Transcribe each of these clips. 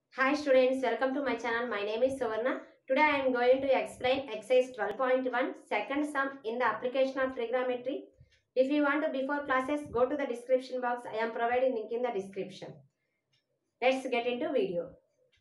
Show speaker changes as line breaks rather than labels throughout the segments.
Hi students, welcome to my channel. My name is Suvarna. Today I am going to explain exercise 12.1 second sum in the application of trigonometry. If you want to before classes, go to the description box. I am providing link in the description. Let's get into video.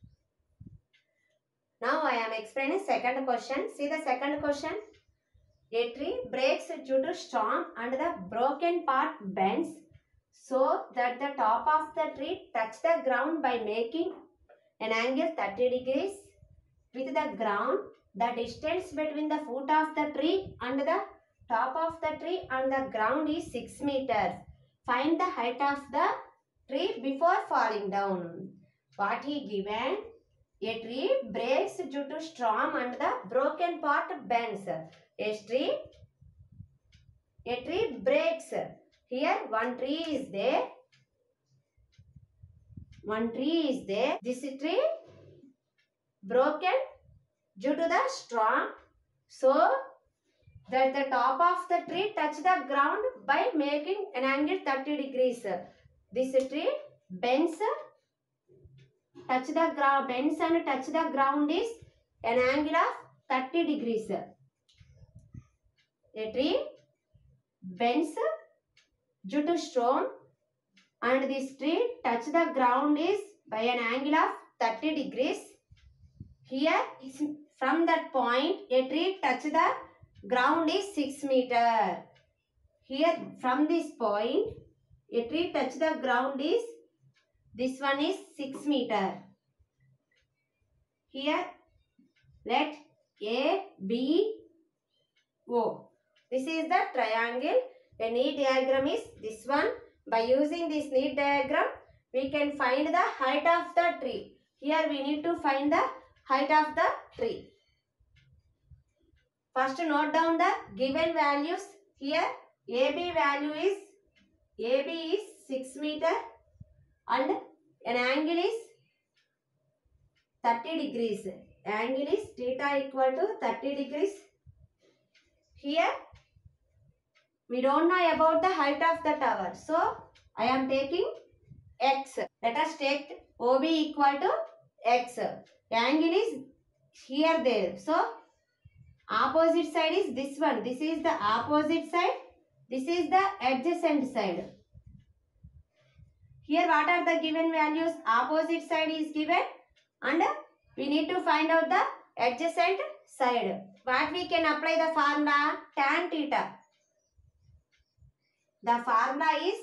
Now I am explaining second question. See the second question. A tree breaks due to storm and the broken part bends so that the top of the tree touch the ground by making an angle 30 degrees with the ground. The distance between the foot of the tree and the top of the tree and the ground is 6 meters. Find the height of the tree before falling down. What he given? A tree breaks due to storm and the broken part bends. A tree breaks. Here one tree is there. One tree is there. This tree broken due to the storm, so that the top of the tree touch the ground by making an angle 30 degrees. This tree bends and touch the ground is an angle of 30 degrees. A tree bends due to storm and this tree touch the ground is by an angle of 30 degrees. Here is from that point a tree touch the ground is 6 meter. Here from this point a tree touch the ground is, this one is 6 meter. Here let A, B, O. This is the triangle. A neat diagram is this one. By using this neat diagram we can find the height of the tree. Here we need to find the height of the tree. First note down the given values. Here AB value is, AB is 6 meter and an angle is 30 degrees. Angle is theta equal to 30 degrees. Here we don't know about the height of the tower. So I am taking X. Let us take OB equal to X. Angle is here there. So opposite side is this one. This is the opposite side. This is the adjacent side. Here what are the given values? Opposite side is given and we need to find out the adjacent side. What we can apply the formula? Tan theta. The formula is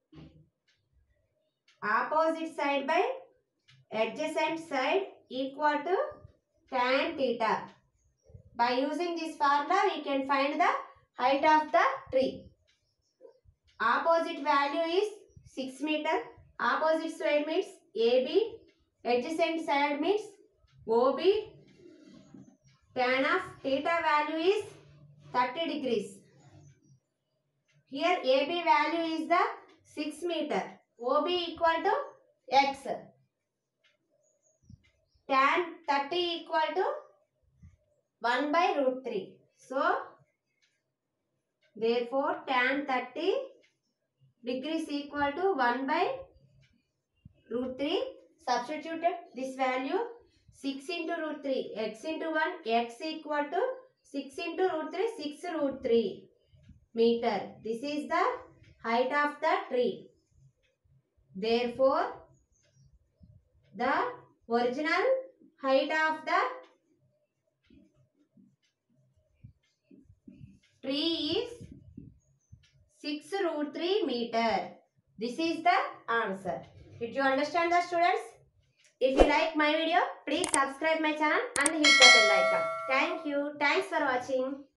opposite side by adjacent side equal to tan theta. By using this formula we can find the height of the tree. Opposite value is 6 meter. Opposite side means AB. Adjacent side means OB. Tan of theta value is 30 degrees. Here AB value is the 6 meter. OB equal to X. Tan 30 equal to 1 by root 3. So, therefore, tan 30 degrees equal to 1 by root 3. Substituted this value 6 into root 3. X into 1. X equal to 6 into root 3. 6 root 3 meter. This is the height of the tree. Therefore, the original height of the tree is 6 root 3 meter. This is the answer. Did you understand the students? If you like my video, please subscribe my channel and hit the bell icon. Thank you. Thanks for watching.